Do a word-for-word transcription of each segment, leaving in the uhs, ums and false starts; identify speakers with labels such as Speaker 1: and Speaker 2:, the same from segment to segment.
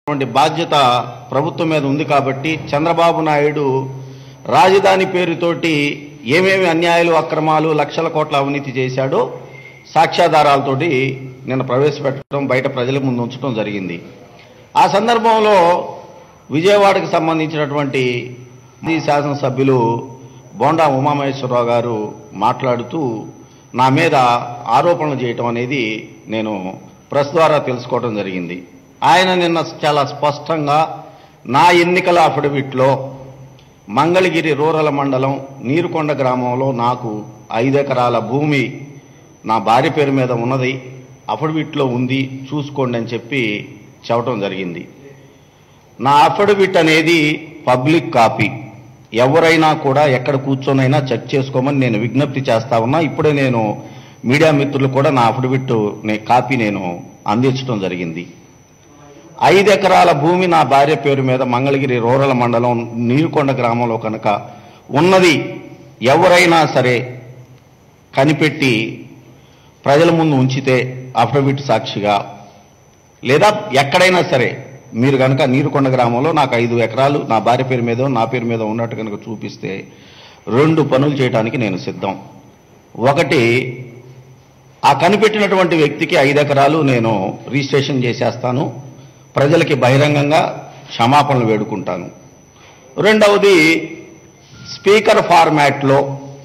Speaker 1: బాధ్యత ప్రభుత్వం మీద ఉంది కాబట్టి చంద్రబాబు నాయుడు రాజధాని పేరుతోటి ఏమేమి అన్యాయాలు అక్రమాలు లక్షల కోట్ల అవినీతి చేశాడో సాక్ష్యాధారాలతోటి నిన్న ప్రవేశపెట్టడం బయట ప్రజల ముందు ఉంచడం జరిగింది. ఆ సందర్భంలో విజయవాడకు సంబంధించినటువంటి శాసనసభ్యులు బోండా ఉమామహేశ్వరరావు గారు మాట్లాడుతూ నా మీద ఆరోపణలు చేయటం అనేది నేను ప్రెస్ ద్వారా తెలుసుకోవడం జరిగింది. ఆయన నిన్న చాలా స్పష్టంగా నా ఎన్నికల అఫిడవిట్లో మంగళగిరి రూరల్ మండలం నీరుకొండ గ్రామంలో నాకు ఐదు ఎకరాల భూమి నా భార్య పేరు మీద ఉన్నది, అఫిడవిట్లో ఉంది, చూసుకోండి అని చెప్పి చెప్పడం జరిగింది. నా అఫిడవిట్ అనేది పబ్లిక్ కాపీ, ఎవరైనా కూడా ఎక్కడ కూర్చొనైనా చెక్ చేసుకోమని నేను విజ్ఞప్తి చేస్తా ఉన్నా. ఇప్పుడే నేను మీడియా మిత్రులు కూడా నా అఫిడవిట్ కాపీ నేను అందించడం జరిగింది. ఐదు ఎకరాల భూమి నా భార్య పేరు మీద మంగళగిరి రూరల్ మండలం నీరుకొండ గ్రామంలో కనుక ఉన్నది ఎవరైనా సరే కనిపెట్టి ప్రజల ముందు ఉంచితే అఫిడవిట్ సాక్షిగా, లేదా ఎక్కడైనా సరే మీరు కనుక నీరుకొండ గ్రామంలో నాకు ఐదు ఎకరాలు నా భార్య పేరు మీద నా పేరు మీద ఉన్నట్టు కనుక చూపిస్తే రెండు పనులు చేయడానికి నేను సిద్ధం. ఒకటి, ఆ కనిపెట్టినటువంటి వ్యక్తికి ఐదు ఎకరాలు నేను రిజిస్ట్రేషన్ చేసేస్తాను, ప్రజలకి బహిరంగంగా క్షమాపణలు వేడుకుంటాను. రెండవది, స్పీకర్ ఫార్మాట్లో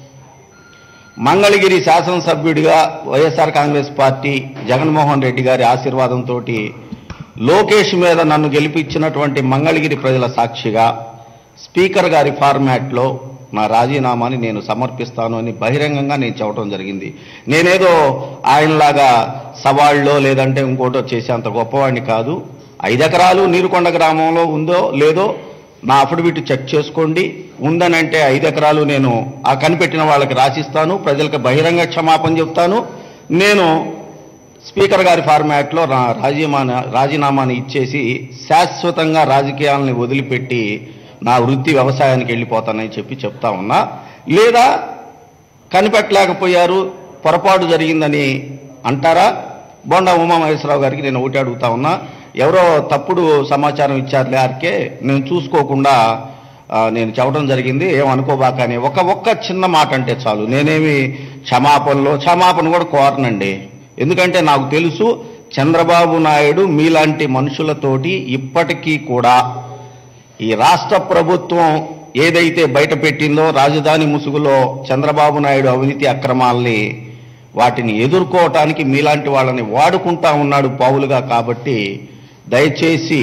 Speaker 1: మంగళగిరి శాసనసభ్యుడిగా YSR Congress party Jaganmohan Reddy గారి ఆశీర్వాదంతో లోకేష్ మీద నన్ను గెలిపించినటువంటి మంగళగిరి ప్రజల సాక్షిగా స్పీకర్ గారి ఫార్మాట్లో నా రాజీనామాని నేను సమర్పిస్తాను అని బహిరంగంగా నేను చెప్పడం జరిగింది. నేనేదో ఆయనలాగా సవాళ్ళలో లేదంటే ఇంకోటో చేసేంత గొప్పవాడిని కాదు. ఐదు ఎకరాలు నీరుకొండ గ్రామంలో ఉందో లేదో నా అఫిడవిట్ చెక్ చేసుకోండి. ఉందనంటే ఐదు ఎకరాలు నేను ఆ కనిపెట్టిన వాళ్ళకి రాసిస్తాను, ప్రజలకు బహిరంగ క్షమాపణ చెప్తాను. నేను స్పీకర్ గారి ఫార్మాట్లో నా రాజీనామా రాజీనామాని ఇచ్చేసి శాశ్వతంగా రాజకీయాలని వదిలిపెట్టి నా వృత్తి వ్యవసాయానికి వెళ్ళిపోతానని చెప్పి చెప్తా ఉన్నా. లేదా కనిపెట్టలేకపోయారు, పొరపాటు జరిగిందని అంటారా? బోండా ఉమామహేశ్వరరావు గారికి నేను ఒకటి అడుగుతా ఉన్నా, ఎవరో తప్పుడు సమాచారం ఇచ్చారులే ఆర్కే, నేను చూసుకోకుండా నేను చెప్పడం జరిగింది, ఏమనుకోబాక అని ఒక ఒక్క చిన్న మాట అంటే చాలు. నేనేమి క్షమాపణలో క్షమాపణ కూడా కోరనండి. ఎందుకంటే నాకు తెలుసు చంద్రబాబు నాయుడు మీలాంటి మనుషులతోటి ఇప్పటికీ కూడా ఈ రాష్ట్ర ప్రభుత్వం ఏదైతే బయట పెట్టిందో రాజధాని ముసుగులో చంద్రబాబు నాయుడు అవినీతి అక్రమాల్ని వాటిని ఎదుర్కోవటానికి మీలాంటి వాళ్ళని వాడుకుంటా ఉన్నాడు పావులుగా. కాబట్టి దయచేసి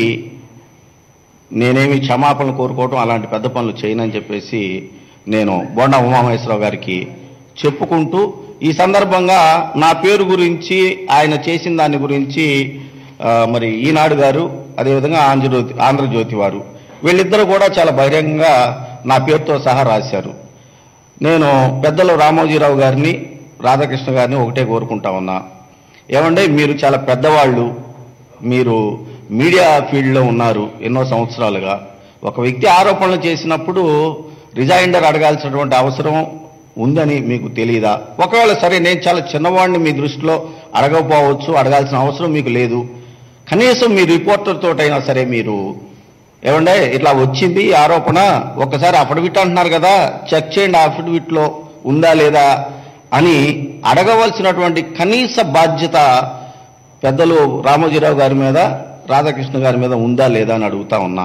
Speaker 1: నేనేమి క్షమాపణ కోరుకోవటం అలాంటి పెద్ద పనులు చేయనని చెప్పేసి నేను బోండా ఉమామహేశ్వరరావు గారికి చెప్పుకుంటూ, ఈ సందర్భంగా నా పేరు గురించి ఆయన చేసిన దాని గురించి మరి ఈనాడు గారు అదేవిధంగా ఆంధ్రజ్యోతి ఆంధ్రజ్యోతి వారు వీళ్ళిద్దరూ కూడా చాలా బహిరంగంగా నా పేరుతో సహా రాశారు. నేను పెద్దలు రామోజీరావు గారిని రాధాకృష్ణ గారిని ఒకటే కోరుకుంటా ఉన్నా, ఏమంటే మీరు చాలా పెద్దవాళ్ళు, మీరు మీడియా ఫీల్డ్లో ఉన్నారు ఎన్నో సంవత్సరాలుగా. ఒక వ్యక్తి ఆరోపణలు చేసినప్పుడు రిజైండర్ అడగాల్సినటువంటి అవసరం ఉందని మీకు తెలియదా? ఒకవేళ సరే నేను చాలా చిన్నవాడిని, మీ దృష్టిలో అడగకపోవచ్చు, అడగాల్సిన అవసరం మీకు లేదు. కనీసం మీ రిపోర్టర్ తోటైనా సరే మీరు ఏమంటే ఇట్లా వచ్చింది ఆరోపణ, ఒక్కసారి అఫిడవిట్ అంటున్నారు కదా, చెక్ చేయండి అఫిడవిట్లో ఉందా లేదా అని అడగవలసినటువంటి కనీస బాధ్యత పెద్దలు రామోజీరావు గారి మీద రాధాకృష్ణ గారి మీద ఉందా లేదా అని అడుగుతా ఉన్నా.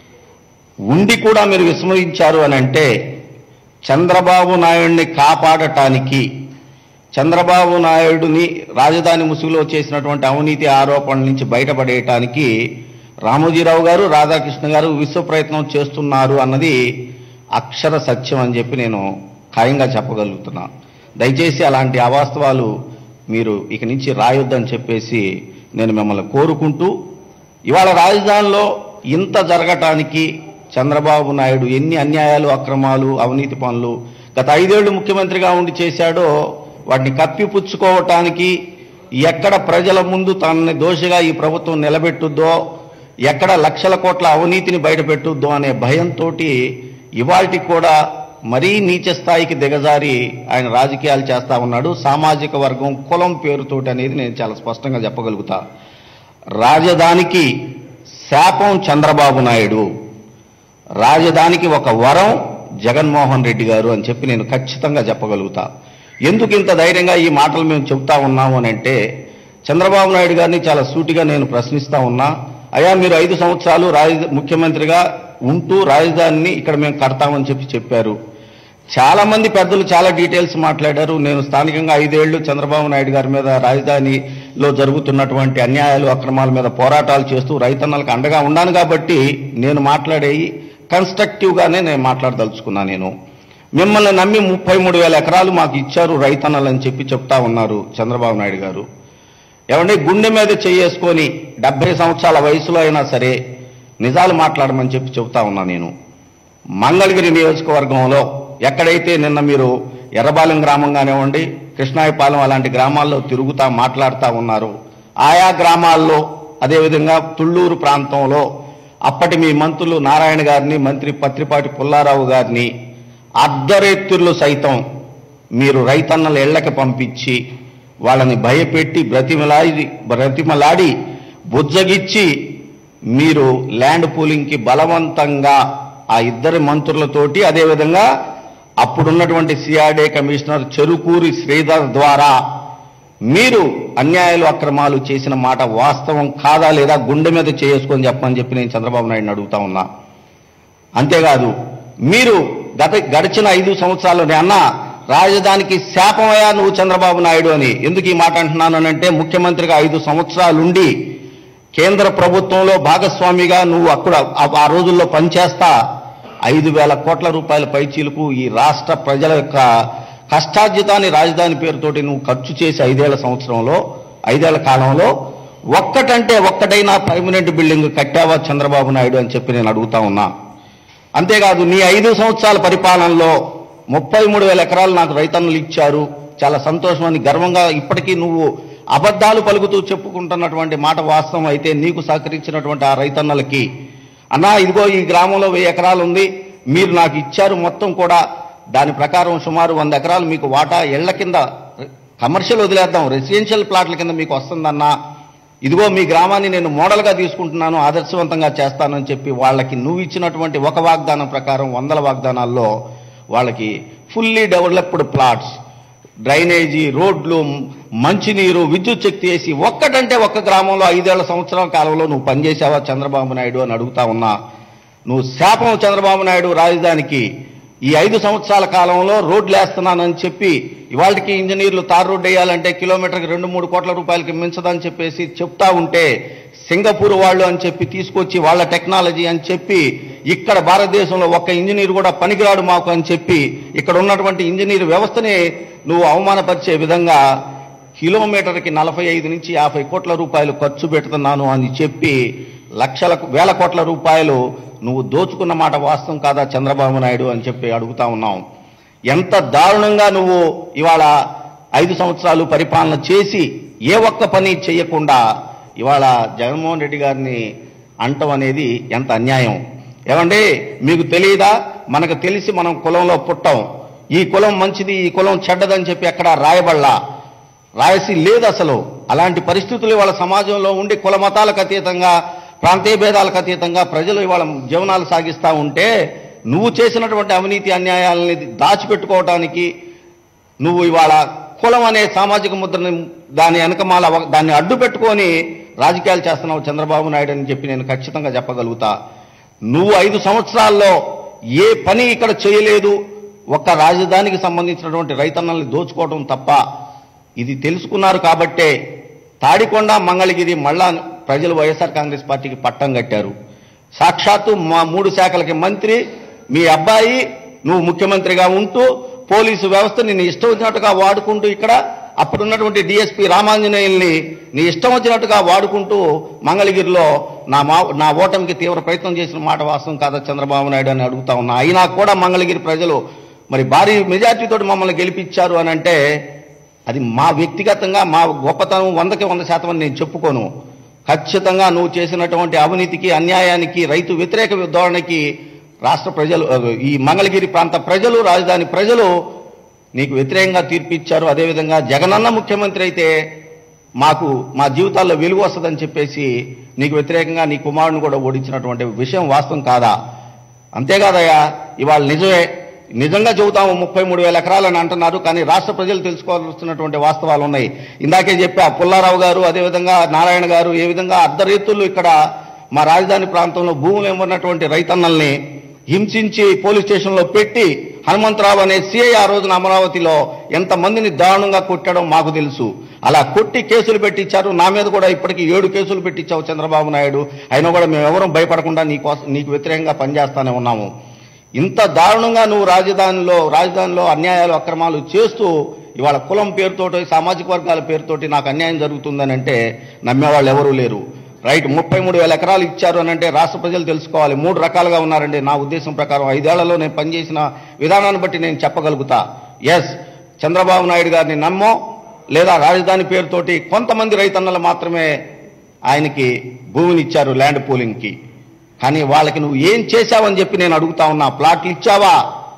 Speaker 1: ఉండి కూడా మీరు విస్మరించారు అని అంటే చంద్రబాబు నాయుడిని కాపాడటానికి, చంద్రబాబు నాయుడిని రాజధాని ముసుగులో చేసినటువంటి అవినీతి ఆరోపణల నుంచి బయటపడేయటానికి రామోజీరావు గారు రాధాకృష్ణ గారు విశ్వ ప్రయత్నం చేస్తున్నారు అన్నది అక్షర సత్యం అని చెప్పి నేను ఖాయంగా చెప్పగలుగుతున్నా. దయచేసి అలాంటి అవాస్తవాలు మీరు ఇక నుంచి రాయొద్దని చెప్పేసి నేను మిమ్మల్ని కోరుకుంటూ, ఇవాళ రాజధానిలో ఇంత జరగటానికి చంద్రబాబు నాయుడు ఎన్ని అన్యాయాలు అక్రమాలు అవినీతి పనులు గత ఐదేళ్లు ముఖ్యమంత్రిగా ఉండి చేశాడో వాటిని కప్పిపుచ్చుకోవటానికి, ఎక్కడ ప్రజల ముందు తనని దోషిగా ఈ ప్రభుత్వం నిలబెట్టుద్దో, ఎక్కడ లక్షల కోట్ల అవినీతిని బయటపెట్టుద్దో అనే భయంతో ఇవాల్టి కూడా మరీ నీచ స్థాయికి దిగజారి ఆయన రాజకీయాలు చేస్తా ఉన్నాడు. సామాజిక వర్గం కులం పేరుతోటి అనేది నేను చాలా స్పష్టంగా చెప్పగలుగుతా. రాజధానికి శాపం చంద్రబాబు నాయుడు, రాజధానికి ఒక వరం జగన్మోహన్ రెడ్డి గారు అని చెప్పి నేను ఖచ్చితంగా చెప్పగలుగుతా. ఎందుకు ఇంత ధైర్యంగా ఈ మాటలు మేము చెప్తా ఉన్నాము అని అంటే, చంద్రబాబు నాయుడు గారిని చాలా సూటిగా నేను ప్రశ్నిస్తా ఉన్నా. అయ్యా, మీరు ఐదు సంవత్సరాలు రాజ ముఖ్యమంత్రిగా ఉంటూ రాజధానిని ఇక్కడ మేము కడతామని చెప్పి చెప్పారు. చాలా మంది పెద్దలు చాలా డీటెయిల్స్ మాట్లాడారు. నేను స్థానికంగా ఐదేళ్లు చంద్రబాబు నాయుడు గారి మీద రాజధానిలో జరుగుతున్నటువంటి అన్యాయాలు అక్రమాల మీద పోరాటాలు చేస్తూ రైతన్నలకు అండగా ఉన్నాను కాబట్టి నేను మాట్లాడేవి కన్స్ట్రక్టివ్గానే నేను మాట్లాడదలుచుకున్నా. నేను మిమ్మల్ని నమ్మి ముప్పై మూడు వేల ఎకరాలు మాకు ఇచ్చారు రైతన్నలని చెప్పి చెప్తా ఉన్నారు చంద్రబాబు నాయుడు గారు. ఏమంటే గుండె మీద చేసుకొని డెబ్బై సంవత్సరాల వయసులో అయినా సరే నిజాలు మాట్లాడమని చెప్పి చెప్తా ఉన్నా. నేను మంగళగిరి నియోజకవర్గంలో ఎక్కడైతే నిన్న మీరు ఎర్రబాలెం గ్రామం కానివ్వండి, కృష్ణాయపాలెం అలాంటి గ్రామాల్లో తిరుగుతా మాట్లాడుతూ ఉన్నారు, ఆయా గ్రామాల్లో అదేవిధంగా తుళ్ళూరు ప్రాంతంలో అప్పటి మీ మంత్రులు నారాయణ గారిని, మంత్రి పత్రిపాటి పుల్లారావు గారిని అర్ధరేత్రులు సైతం మీరు రైతన్నల ఇళ్లకి పంపించి వాళ్ళని భయపెట్టి బ్రతిమలాడి బ్రతిమలాడి బుజ్జగిచ్చి మీరు ల్యాండ్ పూలింగ్కి బలవంతంగా ఆ ఇద్దరి మంత్రులతోటి, అదేవిధంగా అప్పుడున్నటువంటి సిఆర్డీ కమిషనర్ చెరుకూరి శ్రీధర్ ద్వారా మీరు అన్యాయాలు అక్రమాలు చేసిన మాట వాస్తవం కాదా లేదా గుండె మీద చేసుకొని చెప్పమని చెప్పి నేను చంద్రబాబు నాయుడిని అడుగుతా ఉన్నా. అంతేకాదు, మీరు గత గడిచిన ఐదు సంవత్సరాల్లోనే అన్న రాజధానికి శాపమయ్యా నువ్వు చంద్రబాబు నాయుడు అని. ఎందుకు ఈ మాట అంటున్నానంటే, ముఖ్యమంత్రిగా ఐదు సంవత్సరాలుండి కేంద్ర ప్రభుత్వంలో భాగస్వామిగా నువ్వు అక్కడ ఆ రోజుల్లో పనిచేస్తా ఐదు వేల కోట్ల రూపాయల పైచీలకు ఈ రాష్ట్ర ప్రజల యొక్క కష్టార్జితాన్ని రాజధాని పేరుతోటి నువ్వు ఖర్చు చేసి ఐదేళ్ల సంవత్సరంలో ఐదేళ్ల కాలంలో ఒక్కటంటే ఒక్కటైనా పర్మనెంట్ బిల్డింగ్ కట్టావా చంద్రబాబు నాయుడు అని చెప్పి నేను అడుగుతా ఉన్నా. అంతేకాదు, నీ ఐదు సంవత్సరాల పరిపాలనలో ముప్పై మూడు వేల ఎకరాలు నాకు రైతన్నులు ఇచ్చారు, చాలా సంతోషం అని గర్వంగా ఇప్పటికీ నువ్వు అబద్ధాలు పలుకుతూ చెప్పుకుంటున్నటువంటి మాట వాస్తవం అయితే, నీకు సహకరించినటువంటి ఆ రైతన్నలకి అన్నా ఇదిగో ఈ గ్రామంలో వెయ్యి ఎకరాలు ఉంది, మీరు నాకు ఇచ్చారు మొత్తం కూడా, దాని ప్రకారం సుమారు వంద ఎకరాలు మీకు వాటా ఇళ్ల కింద కమర్షియల్ వదిలేద్దాం రెసిడెన్షియల్ ప్లాట్ల కింద మీకు వస్తుందన్నా, ఇదిగో మీ గ్రామాన్ని నేను మోడల్గా తీసుకుంటున్నాను, ఆదర్శవంతంగా చేస్తానని చెప్పి వాళ్ళకి నువ్వు ఇచ్చినటువంటి ఒక వాగ్దానం ప్రకారం వందల వాగ్దానాల్లో వాళ్ళకి ఫుల్లీ డెవలప్డ్ ప్లాట్స్, డ్రైనేజీ, రోడ్లు, మంచినీరు, విద్యుత్ శక్తి వేసి ఒక్కటంటే ఒక్క గ్రామంలో ఐదేళ్ల సంవత్సరాల కాలంలో నువ్వు పనిచేసావా చంద్రబాబు నాయుడు అని అడుగుతా ఉన్నా. నువ్వు శాపం చంద్రబాబు నాయుడు రాజధానికి. ఈ ఐదు సంవత్సరాల కాలంలో రోడ్లు వేస్తున్నానని చెప్పి ఇవాళకి ఇంజనీర్లు తార్ రోడ్డు వేయాలంటే కిలోమీటర్కి రెండు మూడు కోట్ల రూపాయలకి మించదని చెప్పేసి చెప్తా ఉంటే, సింగపూర్ వాళ్ళు అని చెప్పి తీసుకొచ్చి వాళ్ళ టెక్నాలజీ అని చెప్పి ఇక్కడ భారతదేశంలో ఒక్క ఇంజనీర్ కూడా పనికిరాడు మాకు అని చెప్పి ఇక్కడ ఉన్నటువంటి ఇంజనీర్ వ్యవస్థని నువ్వు అవమానపరిచే విధంగా కిలోమీటర్కి నలభై ఐదు నుంచి యాభై కోట్ల రూపాయలు ఖర్చు పెడుతున్నాను అని చెప్పి లక్షల వేల కోట్ల రూపాయలు నువ్వు దోచుకున్న మాట వాస్తవం కాదా చంద్రబాబు నాయుడు అని చెప్పి అడుగుతా ఉన్నాం. ఎంత దారుణంగా నువ్వు ఇవాళ ఐదు సంవత్సరాలు పరిపాలన చేసి ఏ ఒక్క పని చేయకుండా ఇవాళ జగన్మోహన్ రెడ్డి గారిని అంటం అనేది ఎంత అన్యాయం. ఏమండి, మీకు తెలియదా? మనకు తెలిసి మనం కులంలో పుట్టాం, ఈ కులం మంచిది ఈ కులం చెడ్డదని చెప్పి ఎక్కడ రాయబడలా, రాయసి లేదు అసలు. అలాంటి పరిస్థితులు ఇవాళ సమాజంలో ఉండి కుల మతాలకు అతీతంగా ప్రాంతీయ భేదాలకు అతీతంగా ప్రజలు ఇవాళ జీవనాలు సాగిస్తూ ఉంటే, నువ్వు చేసినటువంటి అవినీతి అన్యాయాలని దాచిపెట్టుకోవడానికి నువ్వు ఇవాళ కులం అనే సామాజిక ముద్రని దాని వెనకమాల దాన్ని అడ్డు పెట్టుకొని రాజకీయాలు చేస్తున్నావు చంద్రబాబు నాయుడు అని చెప్పి నేను ఖచ్చితంగా చెప్పగలుగుతా. నువ్వు ఐదు సంవత్సరాల్లో ఏ పని ఇక్కడ చేయలేదు, ఒక్క రాజధానికి సంబంధించినటువంటి రైతన్నల్ని దోచుకోవడం తప్ప. ఇది తెలుసుకున్నారు కాబట్టే తాడికొండ, మంగళగిరి మళ్ళా ప్రజలు వైఎస్ఆర్ కాంగ్రెస్ పార్టీకి పట్టం కట్టారు. సాక్షాత్తు మా మూడు శాఖలకి మంత్రి మీ అబ్బాయి, నువ్వు ముఖ్యమంత్రిగా ఉంటూ పోలీసు వ్యవస్థని నీ ఇష్టం వచ్చినట్టుగా వాడుకుంటూ ఇక్కడ అప్పుడున్నటువంటి డిఎస్పీ రామాంజనేయుల్ని నీ ఇష్టం వచ్చినట్టుగా వాడుకుంటూ మంగళగిరిలో నా మా నా ఓటమికి తీవ్ర ప్రయత్నం చేసిన మాట వాస్తవం కాదా చంద్రబాబు నాయుడు అని అడుగుతా ఉన్నా. అయినా కూడా మంగళగిరి ప్రజలు మరి భారీ మెజార్టీతో మమ్మల్ని గెలిపించారు అని అంటే అది మా వ్యక్తిగతంగా మా గొప్పతనం వందకి వంద శాతం అని నేను చెప్పుకోను. ఖచ్చితంగా నువ్వు చేసినటువంటి అవినీతికి, అన్యాయానికి, రైతు వ్యతిరేక ధోరణికి రాష్ట్ర ప్రజలు, ఈ మంగళగిరి ప్రాంత ప్రజలు, రాజధాని ప్రజలు నీకు వ్యతిరేకంగా తీర్పిచ్చారు. అదేవిధంగా జగనన్న ముఖ్యమంత్రి అయితే మాకు మా జీవితాల్లో వెలుగు వస్తుందని చెప్పేసి నీకు వ్యతిరేకంగా నీ కుమారుని కూడా ఓడించినటువంటి విషయం వాస్తవం కాదా? అంతేకాదయ్యా, ఇవాళ నిజమే, నిజంగా చెబుతాము ముప్పై మూడు వేల ఎకరాలని అంటున్నారు, కానీ రాష్ట్ర ప్రజలు తెలుసుకోవాల్సినటువంటి వాస్తవాలు ఉన్నాయి. ఇందాకే చెప్పా, పుల్లారావు గారు అదేవిధంగా నారాయణ గారు ఏ విధంగా అర్ధరీతులు ఇక్కడ మా రాజధాని ప్రాంతంలో భూములు ఇవ్వనటువంటి రైతన్నల్ని హింసించి పోలీస్ స్టేషన్లో పెట్టి హనుమంతరావు అనే సిఐ ఆ రోజున అమరావతిలో ఎంతమందిని దారుణంగా కొట్టడం మాకు తెలుసు. అలా కొట్టి కేసులు పెట్టించారు. నా మీద కూడా ఇప్పటికీ ఏడు కేసులు పెట్టించావు చంద్రబాబు నాయుడు. అయినా కూడా మేము ఎవరం భయపడకుండా నీకోసం నీకు వ్యతిరేకంగా పనిచేస్తానే ఉన్నాము. ఇంత దారుణంగా నువ్వు రాజధానిలో రాజధానిలో అన్యాయాలు అక్రమాలు చేస్తూ ఇవాళ కులం పేరుతోటి సామాజిక వర్గాల పేరుతోటి నాకు అన్యాయం జరుగుతుందని అంటే నమ్మేవాళ్ళు ఎవరూ లేరు. రైట్, ముప్పై మూడు వేల ఎకరాలు ఇచ్చారు అని అంటే రాష్ట్ర ప్రజలు తెలుసుకోవాలి. మూడు రకాలుగా ఉన్నారండి నా ఉద్దేశం ప్రకారం. ఐదేళ్లలో నేను పనిచేసిన విధానాన్ని బట్టి నేను చెప్పగలుగుతా. ఎస్, చంద్రబాబు నాయుడు గారిని నమ్మో లేదా రాజధాని పేరుతోటి కొంతమంది రైతన్నలు మాత్రమే ఆయనకి భూమిని ఇచ్చారు ల్యాండ్ పూలింగ్కి. కానీ వాళ్ళకి నువ్వు ఏం చేశావని చెప్పి నేను అడుగుతా ఉన్నా. ప్లాట్లు ఇచ్చావా?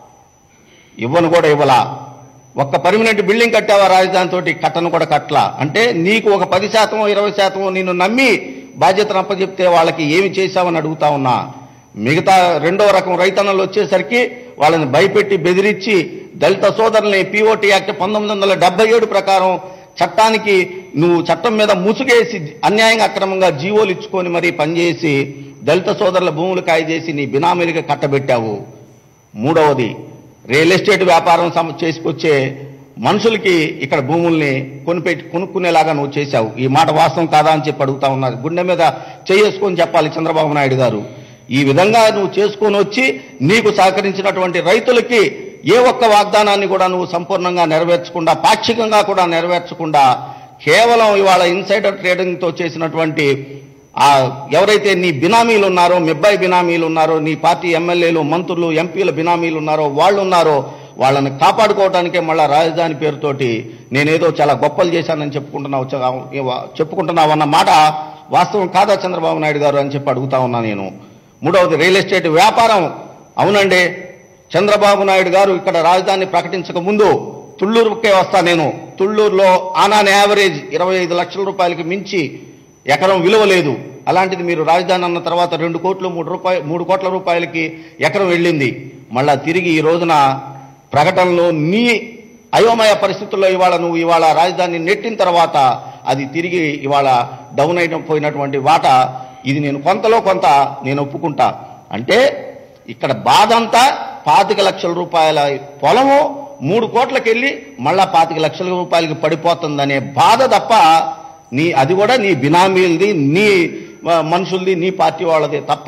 Speaker 1: ఇవ్వను కూడా ఇవ్వలా. ఒక్క పర్మనెంట్ బిల్డింగ్ కట్టావా రాజధానితో? కట్టను కూడా కట్టలా. అంటే నీకు ఒక పది శాతం ఇరవై శాతం నిన్ను నమ్మి బాధ్యతను అప్పచెప్తే వాళ్ళకి ఏమి చేశావని అడుగుతా ఉన్నా. మిగతా రెండవ రకం రైతన్నలు వచ్చేసరికి వాళ్ళని భయపెట్టి బెదిరించి దళిత సోదరుల్ని పీఓటీ యాక్ట్ పంతొమ్మిది వందల డెబ్బై ఏడు ప్రకారం చట్టానికి నువ్వు చట్టం మీద ముసుగేసి అన్యాయంగా అక్రమంగా జీవోలు ఇచ్చుకొని మరీ పనిచేసి దళిత సోదరుల భూములు కాయజేసి నీ బినామీలుగా కట్టబెట్టావు. మూడవది, రియల్ ఎస్టేట్ వ్యాపారం చేసుకొచ్చే మనుషులకి ఇక్కడ భూముల్ని కొనిపెట్టి కొనుక్కునేలాగా నువ్వు చేశావు. ఈ మాట వాస్తవం కాదా అని చెప్పి అడుగుతా ఉన్నారు. గుండె మీద చేసుకొని చెప్పాలి చంద్రబాబు నాయుడు గారు. ఈ విధంగా నువ్వు చేసుకొని వచ్చి నీకు సహకరించినటువంటి రైతులకి ఏ ఒక్క వాగ్దానాన్ని కూడా నువ్వు సంపూర్ణంగా నెరవేర్చకుండా, పాక్షికంగా కూడా నెరవేర్చకుండా కేవలం ఇవాళ ఇన్సైడర్ ట్రేడింగ్తో చేసినటువంటి ఆ ఎవరైతే నీ బినామీలు ఉన్నారో, మిబ్బాయి బినామీలు ఉన్నారో, నీ పార్టీ ఎమ్మెల్యేలు మంత్రులు ఎంపీల బినామీలు ఉన్నారో వాళ్ళు ఉన్నారో వాళ్ళని కాపాడుకోవడానికే మళ్ళా రాజధాని పేరుతోటి నేనేదో చాలా గొప్పలు చేశానని చెప్పుకుంటున్నావు చెప్పుకుంటున్నావన్న మాట వాస్తవం కాదా చంద్రబాబు నాయుడు గారు అని చెప్పి అడుగుతా ఉన్నా నేను. మూడవది, రియల్ ఎస్టేట్ వ్యాపారం. అవునండి, చంద్రబాబు నాయుడు గారు ఇక్కడ రాజధాని ప్రకటించక ముందు తుళ్ళూరుకే వస్తా నేను. తుళ్ళూరులో ఆనాన్ యావరేజ్ ఇరవై ఐదు లక్షల రూపాయలకి మించి ఎకరం విలువ లేదు. అలాంటిది మీరు రాజధాని అన్న తర్వాత రెండు కోట్లు మూడు రూపాయ మూడు కోట్ల రూపాయలకి ఎకరం వెళ్ళింది. మళ్ళా తిరిగి ఈ రోజున ప్రకటనలో నీ అయోమయ పరిస్థితుల్లో ఇవాళ నువ్వు ఇవాళ రాజధాని నెట్టిన తర్వాత అది తిరిగి ఇవాళ డౌన్ అయిపోయినటువంటి వాట ఇది నేను కొంతలో కొంత నేను ఒప్పుకుంటా. అంటే ఇక్కడ బాధ అంతా పాతిక లక్షల రూపాయల పొలము మూడు కోట్లకి వెళ్ళి మళ్ళా పాతిక లక్షల రూపాయలకి పడిపోతుందనే బాధ తప్ప నీ అది కూడా నీ బినామీలది, నీ మనుషులది, నీ పార్టీ వాళ్ళది తప్ప.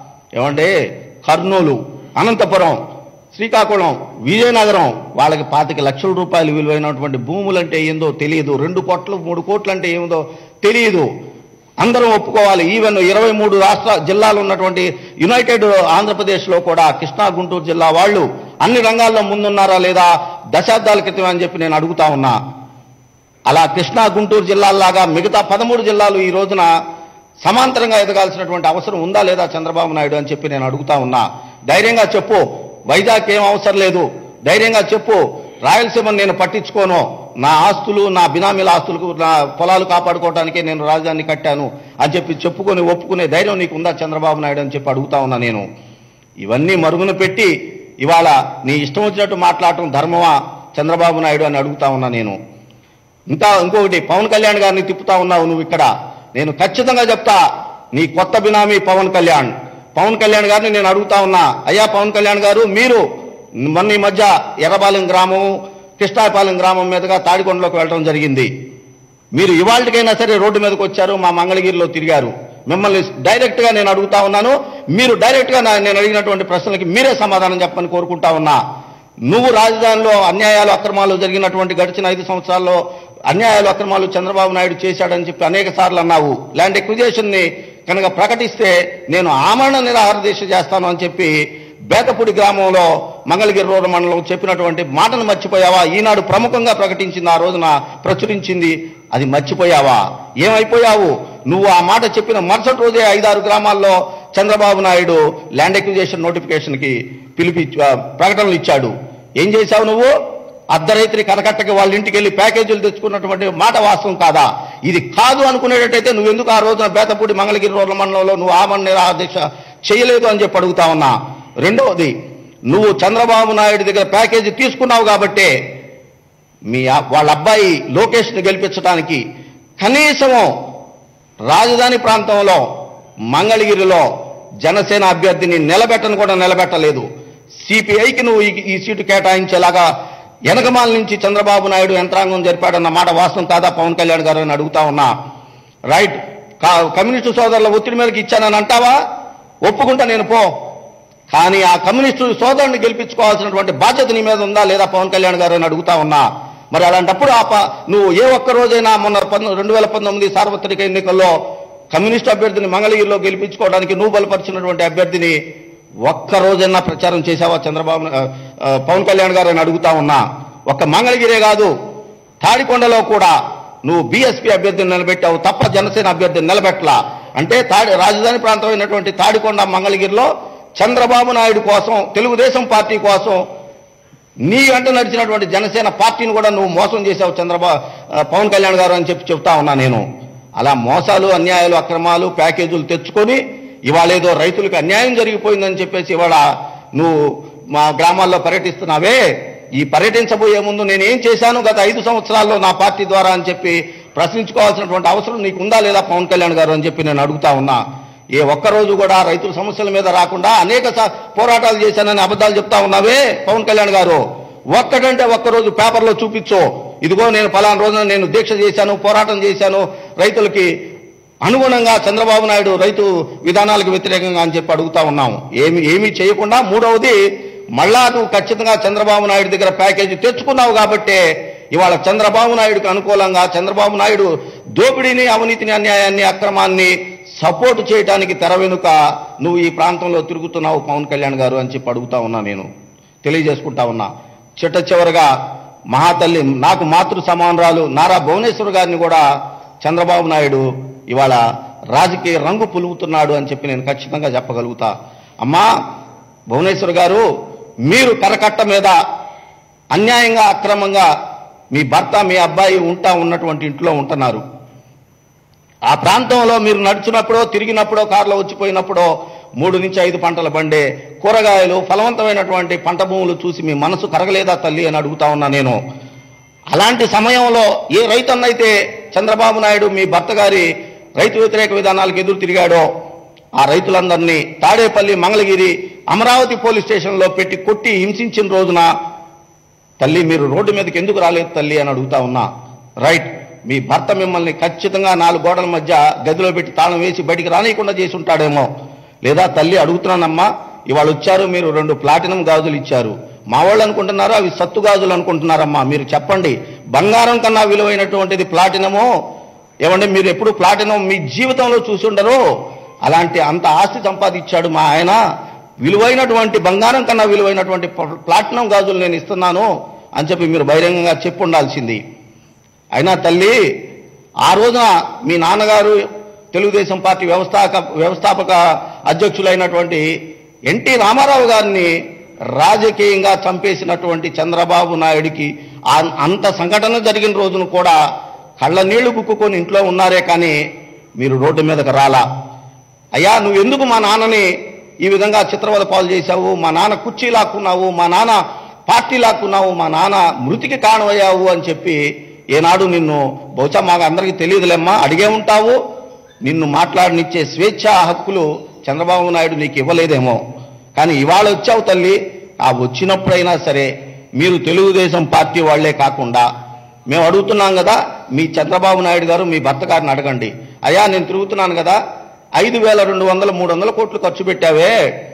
Speaker 1: ఏమంటే కర్నూలు, అనంతపురం, శ్రీకాకుళం, విజయనగరం వాళ్ళకి పాతిక లక్షల రూపాయలు విలువైనటువంటి భూములంటే ఏందో తెలియదు. రెండు కోట్లు మూడు కోట్లు అంటే ఏమిదో తెలియదు. అందరం ఒప్పుకోవాలి. ఈవెన్ ఇరవై మూడు రాష్ట్ర జిల్లాలు ఉన్నటువంటి యునైటెడ్ ఆంధ్రప్రదేశ్లో కూడా కృష్ణా గుంటూరు జిల్లా వాళ్ళు అన్ని రంగాల్లో ముందున్నారా లేదా దశాబ్దాల క్రితం అని చెప్పి నేను అడుగుతా ఉన్నా. అలా కృష్ణా గుంటూరు జిల్లాల్లాగా మిగతా పదమూడు జిల్లాలు ఈ రోజున సమాంతరంగా ఎదగాల్సినటువంటి అవసరం ఉందా లేదా చంద్రబాబు నాయుడు అని చెప్పి నేను అడుగుతా ఉన్నా. ధైర్యంగా చెప్పు, వైజాగ్ ఏం అవసరం లేదు. ధైర్యంగా చెప్పు, రాయలసీమను నేను పట్టించుకోను, నా ఆస్తులు నా బినామీల ఆస్తులకు నా పొలాలు కాపాడుకోవడానికే నేను రాజధాని కట్టాను అని చెప్పి చెప్పుకొని ఒప్పుకునే ధైర్యం నీకు ఉందా చంద్రబాబు నాయుడు అని చెప్పి అడుగుతా ఉన్నా నేను. ఇవన్నీ మరుగున పెట్టి ఇవాళ నీ ఇష్టం వచ్చినట్టు మాట్లాడటం ధర్మమా చంద్రబాబు నాయుడు అని అడుగుతా ఉన్నా నేను. ఇంకా ఇంకొకటి, పవన్ కళ్యాణ్ గారిని తిప్పుతా ఉన్నావు నువ్వు ఇక్కడ. నేను ఖచ్చితంగా చెప్తా, నీ కొత్త బినామీ పవన్ కళ్యాణ్ పవన్ కళ్యాణ్ గారిని నేను అడుగుతా ఉన్నా. అయ్యా పవన్ కళ్యాణ్ గారు, మీరు మొన్న ఈ మధ్య ఎర్రపాలెం గ్రామం, కృష్ణాపాలెం గ్రామం మీదుగా తాడికొండలోకి వెళ్ళడం జరిగింది. మీరు ఇవాళకైనా సరే రోడ్డు మీదకి వచ్చారు, మా మంగళగిరిలో తిరిగారు. మిమ్మల్ని డైరెక్ట్గా నేను అడుగుతా ఉన్నాను, మీరు డైరెక్ట్గా నేను అడిగినటువంటి ప్రశ్నలకి మీరే సమాధానం చెప్పని కోరుకుంటా ఉన్నా. నువ్వు రాజధానిలో అన్యాయాలు అక్రమాలు జరిగినటువంటి గడిచిన ఐదు సంవత్సరాల్లో అన్యాయాలు అక్రమాలు చంద్రబాబు నాయుడు చేశాడని చెప్పి అనేక సార్లు అన్నావు. ల్యాండ్ ఎక్విజిషన్ ని కనుక ప్రకటిస్తే నేను ఆమరణ నిరాహార దీక్ష చేస్తాను అని చెప్పి బేతపూడి గ్రామంలో మంగళగిరి రోడ్డు మండలం చెప్పినటువంటి మాటను మర్చిపోయావా? ఈనాడు ప్రముఖంగా ప్రకటించింది, ఆ రోజున ప్రచురించింది, అది మర్చిపోయావా? ఏమైపోయావు నువ్వు? ఆ మాట చెప్పిన మరుసటి రోజే ఐదారు గ్రామాల్లో చంద్రబాబు నాయుడు ల్యాండ్ ఎక్విజిషన్ నోటిఫికేషన్కి పిలిపి ప్రకటనలు ఇచ్చాడు. ఏం చేశావు నువ్వు? అర్ధరైత్రి కనకట్టకి వాళ్ళ ఇంటికి వెళ్ళి ప్యాకేజీలు తెచ్చుకున్నటువంటి మాట వాస్తవం కాదా? ఇది కాదు అనుకునేటట్టయితే నువ్వెందుకు ఆ రోజున బేతపూడి మంగళగిరి రోడ్ల మండలంలో నువ్వు ఆమరణ నిరాహారదీక్ష చేయలేదు అని చెప్పి అడుగుతా ఉన్నా. రెండవది, నువ్వు చంద్రబాబు నాయుడు దగ్గర ప్యాకేజీ తీసుకున్నావు కాబట్టే మీ వాళ్ళ అబ్బాయి లోకేష్ని గెలిపించడానికి కనీసం రాజధాని ప్రాంతంలో మంగళగిరిలో జనసేన అభ్యర్థిని నిలబెట్టను కూడా నిలబెట్టలేదు. సిపిఐకి నువ్వు ఈ సీటు కేటాయించేలాగా వెనకమాల నుంచి చంద్రబాబు నాయుడు యంత్రాంగం జరిపాడన్న మాట వాస్తవం కాదా పవన్ కళ్యాణ్ గారు అని అడుగుతా ఉన్నా. రైట్, కమ్యూనిస్టు సోదరుల ఒత్తిడి మీదకి ఇచ్చానని అంటావా? ఒప్పుకుంటా నేను, పో. కానీ ఆ కమ్యూనిస్టు సోదరుని గెలిపించుకోవాల్సినటువంటి బాధ్యత నీ మీద ఉందా లేదా పవన్ కళ్యాణ్ గారు అని అడుగుతా ఉన్నా. మరి అలాంటప్పుడు ఆ నువ్వు ఏ ఒక్క రోజైనా మొన్న రెండు వేల పంతొమ్మిది సార్వత్రిక ఎన్నికల్లో కమ్యూనిస్టు అభ్యర్థిని మంగళగిరిలో గెలిపించుకోవడానికి నువ్వు బలపరిచినటువంటి అభ్యర్థిని ఒక్క రోజైనా ప్రచారం చేశావా చంద్రబాబు పవన్ కళ్యాణ్ గారు అని అడుగుతా ఉన్నా. ఒక్క మంగళగిరే కాదు, తాడికొండలో కూడా నువ్వు బీఎస్పీ అభ్యర్థిని నిలబెట్టావు తప్ప జనసేన అభ్యర్థిని నిలబెట్టలా. అంటే తాడి రాజధాని ప్రాంతమైనటువంటి తాడికొండ మంగళగిరిలో చంద్రబాబు నాయుడు కోసం, తెలుగుదేశం పార్టీ కోసం నీ వెంట నడిచినటువంటి జనసేన పార్టీని కూడా నువ్వు మోసం చేశావు చంద్రబాబు పవన్ కళ్యాణ్ గారు అని చెప్పి చెప్తా ఉన్నా నేను. అలా మోసాలు, అన్యాయాలు, అక్రమాలు, ప్యాకేజీలు తెచ్చుకొని ఇవాళ ఏదో రైతులకు అన్యాయం జరిగిపోయిందని చెప్పేసి ఇవాళ నువ్వు మా గ్రామాల్లో పర్యటిస్తున్నావే, ఈ పర్యటించబోయే ముందు నేనేం చేశాను గత ఐదు సంవత్సరాల్లో నా పార్టీ ద్వారా అని చెప్పి ప్రశ్నించుకోవాల్సినటువంటి అవసరం నీకు ఉందా లేదా పవన్ కళ్యాణ్ గారు అని చెప్పి నేను అడుగుతా ఉన్నా. ఏ ఒక్కరోజు కూడా రైతుల సమస్యల మీద రాకుండా అనేక పోరాటాలు చేశానని అబద్ధాలు చెప్తా ఉన్నావే పవన్ కళ్యాణ్ గారు. ఒక్కటంటే ఒక్కరోజు పేపర్లో చూపించో, ఇదిగో నేను ఫలానా రోజున నేను దీక్ష చేశాను, పోరాటం చేశాను రైతులకి అనుగుణంగా చంద్రబాబు నాయుడు రైతు విధానాలకు వ్యతిరేకంగా అని చెప్పి అడుగుతా ఉన్నాం. ఏమి ఏమీ చేయకుండా మూడవది, మళ్ళా నువ్వు ఖచ్చితంగా చంద్రబాబు నాయుడు దగ్గర ప్యాకేజీ తెచ్చుకున్నావు కాబట్టే ఇవాళ చంద్రబాబు నాయుడుకి అనుకూలంగా చంద్రబాబు నాయుడు దోపిడీని, అవినీతిని, అన్యాయాన్ని, అక్రమాన్ని సపోర్ట్ చేయడానికి తెర వెనుక నువ్వు ఈ ప్రాంతంలో తిరుగుతున్నావు పవన్ కళ్యాణ్ గారు అని చెప్పి అడుగుతా ఉన్నా, నేను తెలియజేసుకుంటా ఉన్నా. చిట్ట చివరిగా మహాతల్లి, నాకు మాతృ సమానురాలు నారా భువనేశ్వర్ గారిని కూడా చంద్రబాబు నాయుడు ఇవాళ రాజకీయ రంగు పులుగుతున్నాడు అని చెప్పి నేను ఖచ్చితంగా చెప్పగలుగుతా. అమ్మా భువనేశ్వర్ గారు, మీరు కరకట్ట మీద అన్యాయంగా, అక్రమంగా మీ భర్త, మీ అబ్బాయి ఉంటా ఉన్నటువంటి ఇంట్లో ఉంటున్నారు. ఆ ప్రాంతంలో మీరు నడుచున్నప్పుడో, తిరిగినప్పుడో, కారులో వచ్చిపోయినప్పుడో మూడు నుంచి ఐదు పంటల బండే కూరగాయలు, ఫలవంతమైనటువంటి పంట భూములు చూసి మీ మనసు కరగలేదా తల్లి అని అడుగుతా ఉన్నా నేను. అలాంటి సమయంలో ఏ రైతన్నైతే చంద్రబాబు నాయుడు మీ భర్త గారి రైతు వ్యతిరేక విధానాలకు ఎదురు తిరిగాడో ఆ రైతులందరినీ తాడేపల్లి, మంగళగిరి, అమరావతి పోలీస్ స్టేషన్లో పెట్టి కొట్టి హింసించిన రోజున తల్లి మీరు రోడ్డు మీదకి ఎందుకు రాలేదు తల్లి అని అడుగుతా ఉన్నా. రైట్, మీ భర్త మిమ్మల్ని ఖచ్చితంగా నాలుగు గోడల మధ్య గదిలో పెట్టి తాళం వేసి బయటికి రానియకుండా చేసి ఉంటాడేమో. లేదా తల్లి అడుగుతున్నానమ్మా, ఇవాళ వచ్చారు మీరు రెండు ప్లాటినం గాజులు ఇచ్చారు, మా వాళ్ళు అనుకుంటున్నారు అవి సత్తు గాజులు అనుకుంటున్నారమ్మా, మీరు చెప్పండి బంగారం కన్నా విలువైనటువంటిది ప్లాటినమో? ఏమంటే మీరు ఎప్పుడు ప్లాటినం మీ జీవితంలో చూసి ఉండరు. అలాంటి అంత ఆస్తి సంపాదించాడు మా ఆయన, విలువైనటువంటి బంగారం కన్నా విలువైనటువంటి ప్లాటినం గాజులు నేను ఇస్తున్నాను అని చెప్పి మీరు బహిరంగంగా చెప్పు ఉండాల్సింది. అయినా తల్లి, ఆ రోజున మీ నాన్నగారు తెలుగుదేశం పార్టీ వ్యవస్థాపక వ్యవస్థాపక అధ్యక్షులైనటువంటి ఎన్టీ రామారావు గారిని రాజకీయంగా చంపేసినటువంటి చంద్రబాబు నాయుడికి అంత సంఘటన జరిగిన రోజున కూడా కళ్ళ నీళ్లు గుక్కుకొని ఇంట్లో ఉన్నారే కానీ మీరు రోడ్డు మీదకి రాలా. అయ్యా నువ్వు ఎందుకు మా నాన్నని ఈ విధంగా చిత్రవద పాలు చేశావు, మా నాన్న కుర్చీ లాక్కున్నావు, మా నాన్న పార్టీ లాక్కున్నావు, మా నాన్న మృతికి కారణమయ్యావు అని చెప్పి ఏనాడు నిన్ను బహుశా మాకు అందరికీ తెలియదులేమ్మా అడిగే ఉంటావు. నిన్ను మాట్లాడనిచ్చే స్వేచ్ఛ హక్కులు చంద్రబాబు నాయుడు నీకు ఇవ్వలేదేమో. కానీ ఇవాళ వచ్చావు తల్లి, ఆ వచ్చినప్పుడైనా సరే మీరు తెలుగుదేశం పార్టీ వాళ్లే కాకుండా మేము అడుగుతున్నాం కదా, మీ చంద్రబాబు నాయుడు గారు మీ భర్త గారిని అడగండి. అయ్యా నేను తిరుగుతున్నాను కదా, ఐదు వేల రెండు వందల మూడు వందల కోట్లు ఖర్చు పెట్టావే,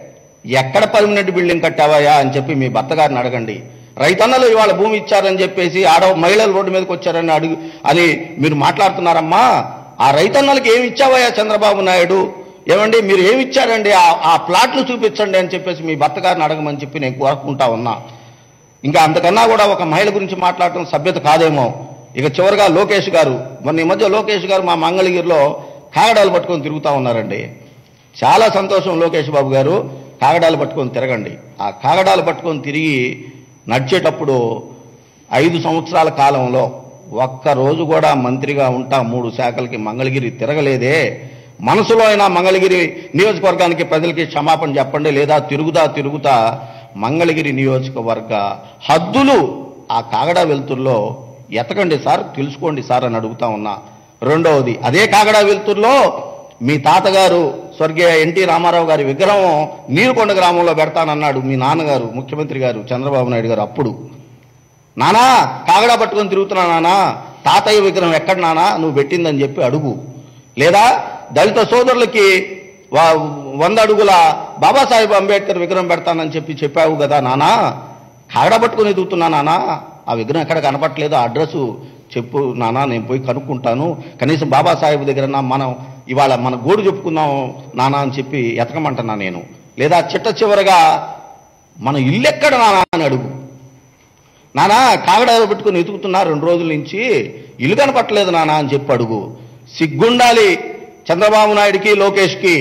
Speaker 1: ఎక్కడ పర్మనెంట్ బిల్డింగ్ కట్టావయ్యా అని చెప్పి మీ భర్త గారిని అడగండి. రైతన్నలు ఇవాళ భూమి ఇచ్చారని చెప్పేసి ఆడ మహిళలు రోడ్డు మీదకి వచ్చారని అడుగు అని మీరు మాట్లాడుతున్నారమ్మా. ఆ రైతన్నలకు ఏమి ఇచ్చావయ్యా చంద్రబాబు నాయుడు? ఏమండి మీరు ఏమి ఇచ్చారండి, ఆ ప్లాట్లు చూపించండి అని చెప్పేసి మీ భర్త గారిని అడగమని చెప్పి నేను కోరుకుంటా ఉన్నా. ఇంకా అంతకన్నా కూడా ఒక మహిళ గురించి మాట్లాడటం సభ్యత కాదేమో. ఇక చివరిగా లోకేష్ గారు, మొన్న ఈ మధ్య లోకేష్ గారు మా మంగళగిరిలో కాగడాలు పట్టుకొని తిరుగుతూ ఉన్నారండి. చాలా సంతోషం లోకేష్ బాబు గారు, కాగడాలు పట్టుకొని తిరగండి. ఆ కాగడాలు పట్టుకొని తిరిగి నడిచేటప్పుడు ఐదు సంవత్సరాల కాలంలో ఒక్కరోజు కూడా మంత్రిగా ఉంటా మూడు శాఖలకి మంగళగిరి తిరగలేదే. మనసులో అయినా మంగళగిరి నియోజకవర్గానికి ప్రజలకి క్షమాపణ చెప్పండి, లేదా తిరుగుతా తిరుగుతా మంగళగిరి నియోజకవర్గ హద్దులు ఆ కాగడా వెలుతురులో ఎతకండి సార్, తెలుసుకోండి సార్ అని అడుగుతా ఉన్నా. రెండవది, అదే కాగడా వెలుతురులో మీ తాతగారు స్వర్గీయ ఎన్టీ రామారావు గారి విగ్రహం నీరుకొండ గ్రామంలో పెడతానన్నాడు మీ నాన్నగారు ముఖ్యమంత్రి గారు చంద్రబాబు నాయుడు గారు. అప్పుడు నానా కాగడా పట్టుకొని తిరుగుతున్నా నానా, తాతయ్య విగ్రహం ఎక్కడ నానా నువ్వు పెట్టిందని చెప్పి అడుగు. లేదా దళిత సోదరులకి వంద అడుగుల బాబాసాహెబ్ అంబేద్కర్ విగ్రహం పెడతానని చెప్పి చెప్పావు కదా నానా, కాగడా పట్టుకొని ఎదుగుతున్నా నానా, ఆ విగ్రహం ఎక్కడ కనపట్లేదు, ఆ అడ్రస్ చెప్పు నానా, నేను పోయి కనుక్కుంటాను, కనీసం బాబాసాహెబ్ దగ్గర మనం ఇవాళ మన గోడు చెప్పుకుందాం నానా అని చెప్పి ఎతకమంటున్నా నేను. లేదా చిట్ట చివరగా మన ఇల్లు ఎక్కడ నానా అని అడుగు. నానా కాగడా పెట్టుకుని ఎతుకుతున్నా రెండు రోజుల నుంచి, ఇల్లు కనపట్టలేదు నానా అని చెప్పి అడుగు. సిగ్గుండాలి చంద్రబాబు నాయుడికి లోకేష్కి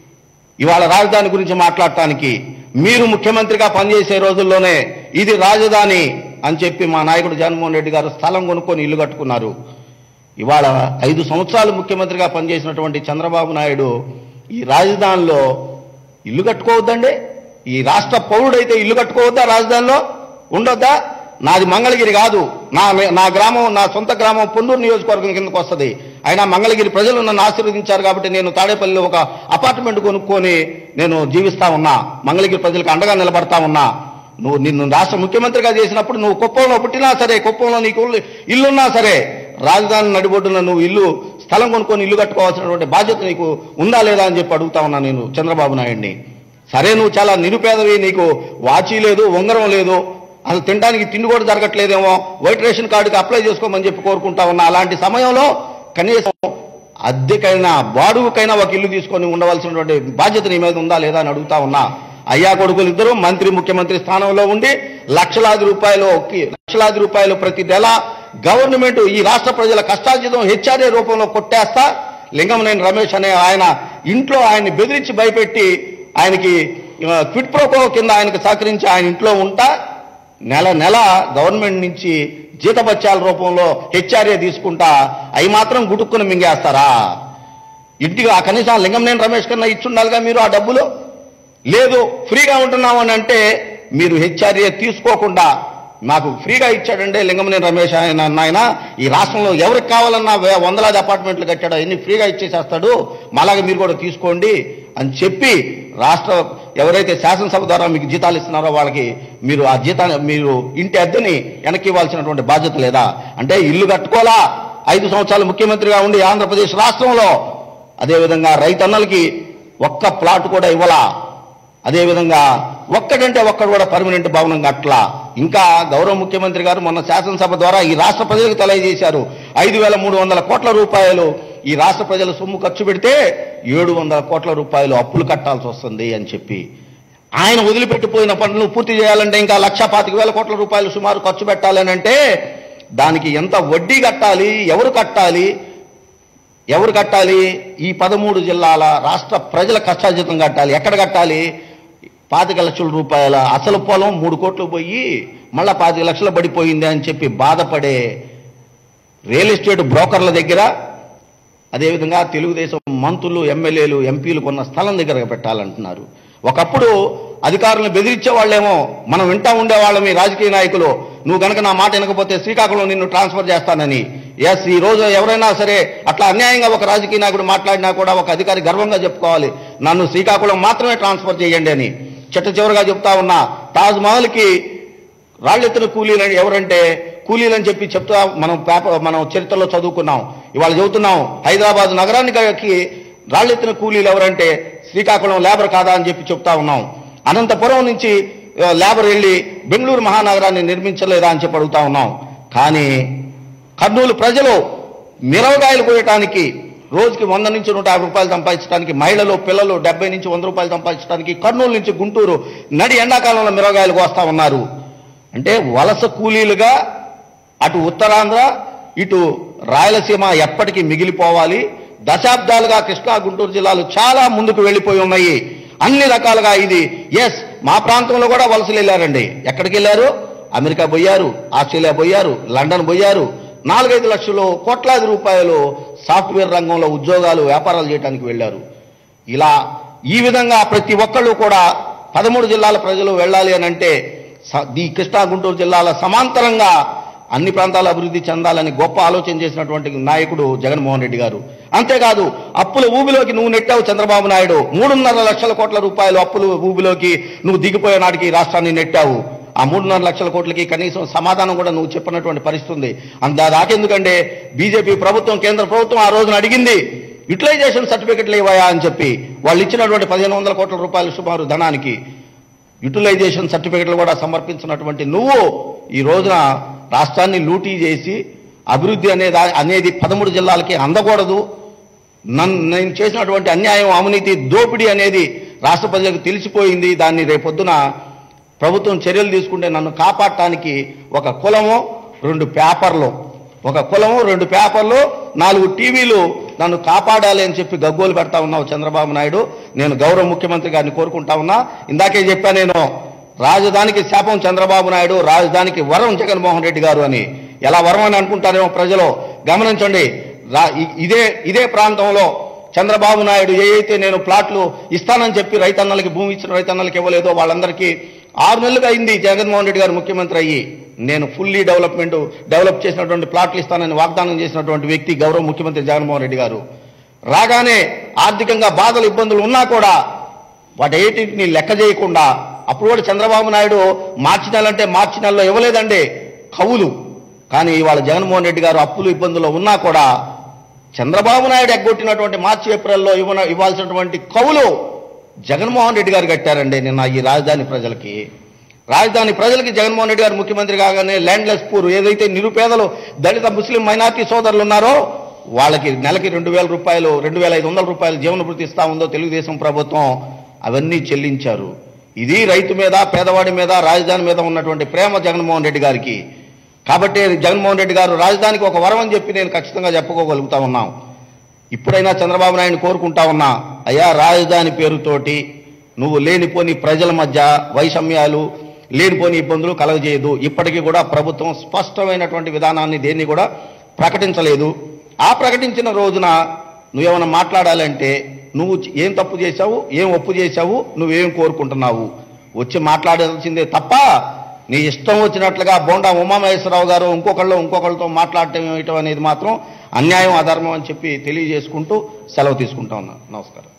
Speaker 1: ఇవాళ రాజధాని గురించి మాట్లాడటానికి. మీరు ముఖ్యమంత్రిగా పనిచేసే రోజుల్లోనే ఇది రాజధాని అని చెప్పి మా నాయకుడు జగన్మోహన్ రెడ్డి గారు స్థలం కొనుక్కొని ఇల్లు కట్టుకున్నారు. ఇవాళ ఐదు సంవత్సరాలు ముఖ్యమంత్రిగా పనిచేసినటువంటి చంద్రబాబు నాయుడు ఈ రాజధానిలో ఇల్లు కట్టుకోవద్దండి? ఈ రాష్ట్ర పౌరుడైతే ఇల్లు కట్టుకోవద్దా? రాజధానిలో ఉండొద్దా? నాది మంగళగిరి కాదు, నా నా గ్రామం, నా సొంత గ్రామం పొన్నూరు నియోజకవర్గం కిందకు వస్తుంది. అయినా మంగళగిరి ప్రజలు నన్ను ఆశీర్వదించారు కాబట్టి నేను తాడేపల్లిలో ఒక అపార్ట్మెంట్ కొనుక్కొని నేను జీవిస్తా ఉన్నా, మంగళగిరి ప్రజలకు అండగా నిలబడతా ఉన్నా. నువ్వు నిన్ను రాష్ట్ర ముఖ్యమంత్రిగా చేసినప్పుడు నువ్వు కుప్పంలో పుట్టినా సరే, కుప్పంలో నీకు ఇల్లున్నా సరే, రాజధాని నడిబొడ్డున నువ్వు ఇల్లు స్థలం కొనుక్కొని ఇల్లు కట్టుకోవాల్సినటువంటి బాధ్యత నీకు ఉందా లేదా అని చెప్పి అడుగుతా ఉన్నా నేను చంద్రబాబు నాయుడిని. సరే నువ్వు చాలా నిరుపేదవి, నీకు వాచీ లేదు, ఉంగరం లేదు, అసలు తినడానికి తిండి కూడా జరగట్లేదేమో, వైట్ రేషన్ కార్డుకి అప్లై చేసుకోమని చెప్పి కోరుకుంటా ఉన్నా. అలాంటి సమయంలో కనీసం అద్దెకైనా బాడుగుకైనా ఒక ఇల్లు తీసుకొని ఉండవలసినటువంటి బాధ్యత నీ మీద ఉందా లేదా అని అడుగుతా ఉన్నా. అయ్యా కొడుకులు ఇద్దరు మంత్రి ముఖ్యమంత్రి స్థానంలో ఉండి లక్షలాది రూపాయలు లక్షలాది రూపాయలు ప్రతి నెల గవర్నమెంట్ ఈ రాష్ట్ర ప్రజల కష్టార్జితం హెచ్ఆర్ఏ రూపంలో కొట్టేస్తా లింగమనేని రమేష్ అనే ఆయన ఇంట్లో ఆయన్ని బెదిరించి భయపెట్టి ఆయనకి క్విట్ ప్రోకో కింద ఆయనకు సహకరించి ఆయన ఇంట్లో ఉంటా నెల నెల గవర్నమెంట్ నుంచి జీతబత్యాల రూపంలో హెచ్ఆర్ఏ తీసుకుంటా అవి మాత్రం గుటుక్కుని మింగేస్తారా? ఇంటికి ఆ కనీసం లింగమనేని రమేష్ కన్నా ఇచ్చుండాలిగా మీరు ఆ డబ్బులు. లేదు ఫ్రీగా ఉంటున్నాము అని అంటే మీరు హెచ్ఆర్ఏ తీసుకోకుండా మాకు ఫ్రీగా ఇచ్చాడంటే లింగమనేని రమేష్ ఆయన ఆయన ఈ రాష్ట్రంలో ఎవరికి కావాలన్నా వందలాది అపార్ట్మెంట్లు కట్టాడు, అన్ని ఫ్రీగా ఇచ్చేసేస్తాడు, మాలాగా మీరు కూడా తీసుకోండి అని చెప్పి రాష్ట్ర ఎవరైతే శాసనసభ ద్వారా మీకు జీతాలు ఇస్తున్నారో వాళ్ళకి మీరు ఆ జీతాన్ని మీరు ఇంటి అద్దెని వెనక్కి ఇవ్వాల్సినటువంటి బాధ్యత లేదా? అంటే ఇల్లు కట్టుకోలా ఐదు సంవత్సరాలు ముఖ్యమంత్రిగా ఉండి ఆంధ్రప్రదేశ్ రాష్ట్రంలో. అదేవిధంగా రైతన్నలకి ఒక్క ప్లాట్ కూడా ఇవ్వలా, అదేవిధంగా ఒక్కటంటే ఒక్కడు కూడా పర్మనెంట్ భవనం కట్టలా. ఇంకా గౌరవ ముఖ్యమంత్రి గారు మొన్న శాసనసభ ద్వారా ఈ రాష్ట్ర ప్రజలకు తెలియజేశారు, ఐదు వేల మూడు వందల కోట్ల రూపాయలు ఈ రాష్ట్ర ప్రజల సొమ్ము ఖర్చు పెడితే ఏడు వందల కోట్ల రూపాయలు అప్పులు కట్టాల్సి వస్తుంది అని చెప్పి. ఆయన వదిలిపెట్టిపోయిన పనులు పూర్తి చేయాలంటే ఇంకా లక్ష పాతిక వేల కోట్ల రూపాయలు సుమారు ఖర్చు పెట్టాలని అంటే దానికి ఎంత వడ్డీ కట్టాలి, ఎవరు కట్టాలి ఎవరు కట్టాలి ఈ పదమూడు జిల్లాల రాష్ట్ర ప్రజల కష్టార్జితం కట్టాలి. ఎక్కడ కట్టాలి? పాతిక లక్షల రూపాయల అసలు పొలం మూడు కోట్లు పోయి మళ్ళా పాతిక లక్షలు పడిపోయింది అని చెప్పి బాధపడే రియల్ ఎస్టేట్ బ్రోకర్ల దగ్గర, అదేవిధంగా తెలుగుదేశం మంత్రులు ఎమ్మెల్యేలు ఎంపీలు కొన్న స్థలం దగ్గర పెట్టాలంటున్నారు. ఒకప్పుడు అధికారులను బెదిరించే వాళ్ళేమో మనం వింటా ఉండేవాళ్ళం ఈ రాజకీయ నాయకులు, నువ్వు కనుక నా మాట వినకపోతే శ్రీకాకుళం నిన్ను ట్రాన్స్ఫర్ చేస్తానని. ఎస్, ఈ రోజు ఎవరైనా సరే అట్లా అన్యాయంగా ఒక రాజకీయ నాయకుడు మాట్లాడినా కూడా ఒక అధికారి గర్వంగా చెప్పుకోవాలి, నన్ను శ్రీకాకుళం మాత్రమే ట్రాన్స్ఫర్ చేయండి అని. చిట్ట చివరిగా చెప్తా ఉన్నా, తాజ్ మహల్కి రాళ్ళెత్తిన కూలీలు ఎవరంటే కూలీలని చెప్పి చెప్తా మనం పేపర్ మనం చరిత్రలో చదువుకున్నాం. ఇవాళ చెబుతున్నాం హైదరాబాద్ నగరానికి రాళ్ళెత్తిన కూలీలు ఎవరంటే శ్రీకాకుళం లేబర్ కాదా అని చెప్పి చెప్తా ఉన్నాం. అనంతపురం నుంచి లేబర్ వెళ్ళి బెంగళూరు మహానగరాన్ని నిర్మించలేదా అని చెప్పి అడుగుతా ఉన్నాం. కానీ కర్నూలు ప్రజలు మిరవకాయలు కోయటానికి రోజుకి వంద నుంచి నూట యాభై రూపాయలు సంపాదించడానికి, మహిళలు పిల్లలు డెబ్బై నుంచి వంద రూపాయలు సంపాదించడానికి కర్నూలు నుంచి గుంటూరు నడి ఎండాకాలంలో మిరవకాయలు కోస్తా ఉన్నారు. అంటే వలస కూలీలుగా అటు ఉత్తరాంధ్ర ఇటు రాయలసీమ ఎప్పటికీ మిగిలిపోవాలి. దశాబ్దాలుగా కృష్ణా గుంటూరు జిల్లాలు చాలా ముందుకు వెళ్ళిపోయి ఉన్నాయి అన్ని రకాలుగా. ఇది ఎస్, మా ప్రాంతంలో కూడా వలసలు వెళ్ళారండి. ఎక్కడికి వెళ్ళారు? అమెరికా పోయారు, ఆస్ట్రేలియా పోయారు, లండన్ పోయారు. నాలుగైదు లక్షలు కోట్లాది రూపాయలు సాఫ్ట్వేర్ రంగంలో ఉద్యోగాలు వ్యాపారాలు చేయడానికి వెళ్ళారు. ఇలా ఈ విధంగా ప్రతి ఒక్కళ్ళు కూడా పదమూడు జిల్లాల ప్రజలు వెళ్ళాలి అని అంటే ఈ కృష్ణా గుంటూరు జిల్లాల సమాంతరంగా అన్ని ప్రాంతాలు అభివృద్ధి చెందాలని గొప్ప ఆలోచన చేసినటువంటి నాయకుడు జగన్మోహన్ రెడ్డి గారు. అంతేకాదు అప్పుల ఊబిలోకి నువ్వు నెట్టావు చంద్రబాబు నాయుడు. మూడున్నర లక్షల కోట్ల రూపాయలు అప్పుల ఊబిలోకి నువ్వు దిగిపోయే నాటికి రాష్ట్రాన్ని నెట్టావు. ఆ మూడున్నర లక్షల కోట్లకి కనీసం సమాధానం కూడా నువ్వు చెప్పినటువంటి పరిస్థితి ఉంది. అంత దాకెందుకంటే బీజేపీ ప్రభుత్వం, కేంద్ర ప్రభుత్వం ఆ రోజున అడిగింది యూటిలైజేషన్ సర్టిఫికెట్లు ఇవ్వయా అని చెప్పి. వాళ్ళు ఇచ్చినటువంటి పదిహేను వందల కోట్ల రూపాయలు సుమారు ధనానికి యూటిలైజేషన్ సర్టిఫికెట్లు కూడా సమర్పించినటువంటి నువ్వు ఈ రోజున రాష్ట్రాన్ని లూటీ చేసి అభివృద్ధి అనేది అనేది పదమూడు జిల్లాలకి అందకూడదు, నన్ను నేను చేసినటువంటి అన్యాయం, అవినీతి, దోపిడీ అనేది రాష్ట్ర ప్రజలకు తెలిసిపోయింది, దాన్ని రేపొద్దున ప్రభుత్వం చర్యలు తీసుకుంటే నన్ను కాపాడటానికి ఒక కులము రెండు పేపర్లు ఒక కులము రెండు పేపర్లు నాలుగు టీవీలు నన్ను కాపాడాలి అని చెప్పి గగ్గోలు పెడతా ఉన్నావు చంద్రబాబు నాయుడు. నేను గౌరవ ముఖ్యమంత్రి గారిని కోరుకుంటా ఉన్నా. ఇందాకే చెప్పా నేను, రాజధానికి శాపం చంద్రబాబు నాయుడు, రాజధానికి వరం జగన్మోహన్ రెడ్డి గారు అని. ఎలా వరం అని అనుకుంటారేమో ప్రజలు. గమనించండి, ఇదే ఇదే ప్రాంతంలో చంద్రబాబు నాయుడు ఏ అయితే నేను ప్లాట్లు ఇస్తానని చెప్పి రైతన్నలకి, భూమి ఇచ్చిన రైతన్నలకి ఇవ్వలేదో వాళ్ళందరికీ ఆరు నెలలుగా అయింది జగన్మోహన్ రెడ్డి గారు ముఖ్యమంత్రి అయ్యి. నేను ఫుల్లీ డెవలప్మెంట్ డెవలప్ చేసినటువంటి ప్లాట్లు ఇస్తానని వాగ్దానం చేసినటువంటి వ్యక్తి గౌరవ ముఖ్యమంత్రి జగన్మోహన్ రెడ్డి గారు. రాగానే ఆర్థికంగా బాధలు, ఇబ్బందులు ఉన్నా కూడా వాటన్నిటిని లెక్క చేయకుండా అప్పుడు కూడా చంద్రబాబు నాయుడు మార్చి నెల అంటే మార్చి నెలలో ఇవ్వలేదండి కవులు. కానీ ఇవాళ జగన్మోహన్ రెడ్డి గారు అప్పులు, ఇబ్బందుల్లో ఉన్నా కూడా చంద్రబాబు నాయుడు ఎగ్గొట్టినటువంటి మార్చి ఏప్రిల్లో ఇవ్వ ఇవ్వాల్సినటువంటి కవులు జగన్మోహన్ రెడ్డి గారు కట్టారండి. నిన్న ఈ రాజధాని ప్రజలకి రాజధాని ప్రజలకి జగన్మోహన్ రెడ్డి గారు ముఖ్యమంత్రి కాగానే ల్యాండ్లెస్ పూర్, ఏదైతే నిరుపేదలు, దళిత, ముస్లిం, మైనార్టీ సోదరులు ఉన్నారో వాళ్ళకి నెలకి రెండు వేల రూపాయలు రెండు వేల ఐదు వందల రూపాయలు జీవన భృతి ఇస్తా ఉందో తెలుగుదేశం ప్రభుత్వం, అవన్నీ చెల్లించారు. ఇది రైతు మీద, పేదవాడి మీద, రాజధాని మీద ఉన్నటువంటి ప్రేమ జగన్మోహన్ రెడ్డి గారికి. కాబట్టి జగన్మోహన్ రెడ్డి గారు రాజధానికి ఒక వరం అని చెప్పి నేను ఖచ్చితంగా చెప్పుకోగలుగుతా ఉన్నాం. ఇప్పుడైనా చంద్రబాబు నాయుడు కోరుకుంటా ఉన్నా, అయ్యా రాజధాని పేరుతోటి నువ్వు లేనిపోని ప్రజల మధ్య వైషమ్యాలు, లేనిపోని ఇబ్బందులు కలగజేయదు. ఇప్పటికీ కూడా ప్రభుత్వం స్పష్టమైనటువంటి విధానాన్ని దేన్ని కూడా ప్రకటించలేదు. ఆ ప్రకటించిన రోజున నువ్వేమైనా మాట్లాడాలంటే నువ్వు ఏం తప్పు చేశావు, ఏం ఒప్పు చేశావు, నువ్వేం కోరుకుంటున్నావు వచ్చి మాట్లాడాల్సిందే తప్ప నీ ఇష్టం వచ్చినట్లుగా బోండా ఉమామహేశ్వరరావు గారు ఇంకొకళ్ళు ఇంకొకళ్ళతో మాట్లాడటం అనేది మాత్రం అన్యాయం, అధర్మం అని చెప్పి తెలియజేసుకుంటూ సెలవు తీసుకుంటా ఉన్నా. నమస్కారం.